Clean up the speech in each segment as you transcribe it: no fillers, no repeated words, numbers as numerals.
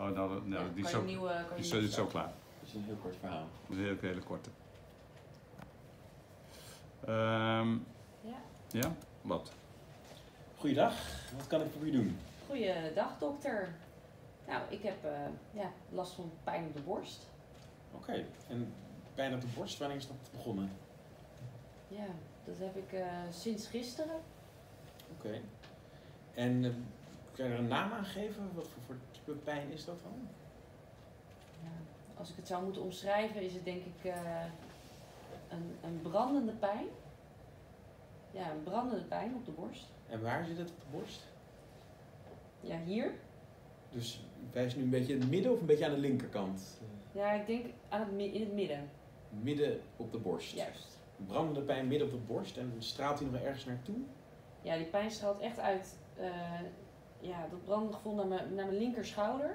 Oh, nou, Ja, die is kan zo, je nieuwe, kan je die nieuwe is zo starten. klaar. Dat is een heel kort verhaal. Dat is een hele korte. Ehm, Ja. ja, wat? Goeiedag, wat kan ik voor u doen? Goeiedag dokter. Nou, ik heb last van pijn op de borst. Oké, en pijn op de borst, wanneer is dat begonnen? Ja, dat heb ik sinds gisteren. Oké. En kan je er een naam aan geven? Wat voor type pijn is dat dan? Ja, als ik het zou moeten omschrijven is het denk ik een brandende pijn. Ja, een brandende pijn op de borst. En waar zit het op de borst? Ja, hier. Dus wijst nu een beetje in het midden of een beetje aan de linkerkant? Ja, ik denk in het midden. Midden op de borst. Juist. Brandende pijn midden op de borst en straalt hij nog ergens naartoe? Ja, die pijn straalt echt uit. Dat brandende gevoel naar mijn linkerschouder.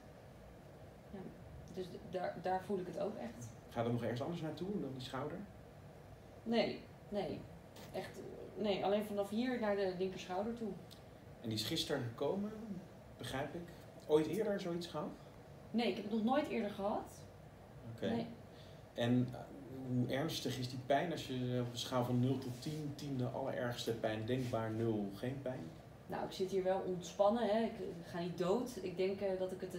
Ja, dus daar voel ik het ook echt. Gaat het nog ergens anders naartoe dan die schouder? Nee. Echt, nee, alleen vanaf hier naar de linkerschouder toe. En die is gisteren gekomen, begrijp ik. Ooit eerder zoiets gehad? Nee, ik heb het nog nooit eerder gehad. Oké. Nee. En hoe ernstig is die pijn als je op een schaal van 0 tot 10, 10 de allerergste pijn, denkbaar 0, geen pijn? Nou, ik zit hier wel ontspannen, hè. Ik ga niet dood. Ik denk dat ik het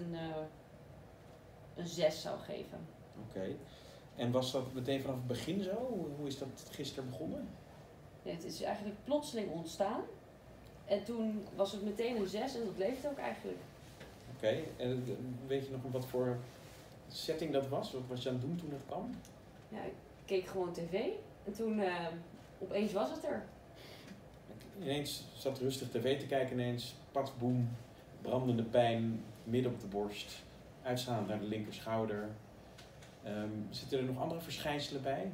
een 6 zou geven. Oké. En was dat meteen vanaf het begin zo? Hoe is dat gisteren begonnen? Nee, het is eigenlijk plotseling ontstaan. En toen was het meteen een 6 en dat leeft ook eigenlijk. Oké. En weet je nog wat voor setting dat was? Wat was je aan het doen toen dat kwam? Ja, ik keek gewoon tv en toen opeens was het er. Ineens zat rustig tv te kijken, ineens pat, boem, brandende pijn, midden op de borst, uitslaand naar de linkerschouder. Zitten er nog andere verschijnselen bij?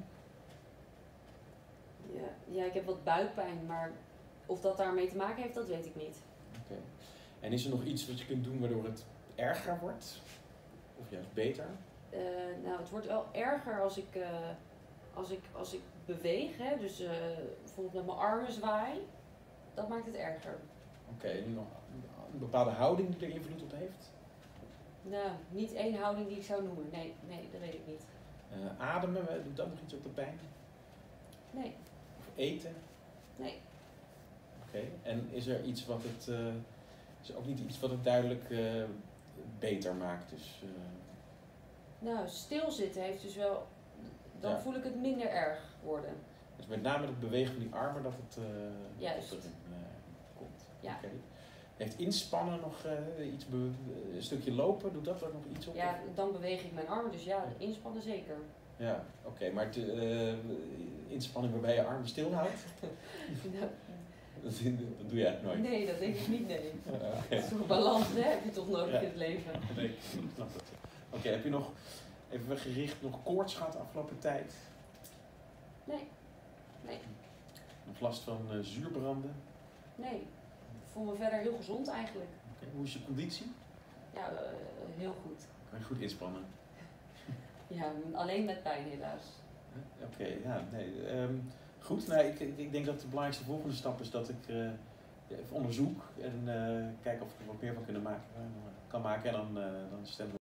Ja, ik heb wat buikpijn, maar of dat daarmee te maken heeft, dat weet ik niet. Oké. En is er nog iets wat je kunt doen waardoor het erger wordt? Of juist beter? Nou, het wordt wel erger als ik beweeg, hè? Dus bijvoorbeeld met mijn armen zwaai. Dat maakt het erger. Oké, en nog een bepaalde houding die er invloed op heeft? Nou, niet één houding die ik zou noemen. Nee, dat weet ik niet. Ademen, doet dat nog iets op de pijn? Nee, Of eten? nee. Oké. En is er iets wat het... is er ook niet iets wat het duidelijk beter maakt? Dus, Nou, stilzitten heeft dus wel... Dan Ja. voel ik het minder erg worden. dus met name het bewegen van die armen dat het Juist. tot erin komt. Ja. Oké. Heeft inspannen nog iets, een stukje lopen, doet dat er nog iets op? Ja, Of- dan beweeg ik mijn armen, dus ja, inspannen zeker. Ja, oké, maar inspanning waarbij je armen stilhoudt, Nou, dat doe je eigenlijk nooit. nee, dat denk ik niet, nee. Oké. Een soort balans hè, heb je toch nodig Ja. in het leven. Nee, ik snap het. Oké, heb je nog even gericht nog koorts gehad de afgelopen tijd? Nee, Nog last van zuurbranden? nee. Ik voel me verder heel gezond eigenlijk. Oké, hoe is je conditie? Ja, heel goed. Kan je goed inspannen? Ja, alleen met pijn helaas. Oké, ja, nee. Goed, nou, ik denk dat de belangrijkste volgende stap is dat ik even onderzoek en kijk of ik er wat meer van kan maken. En dan stellen we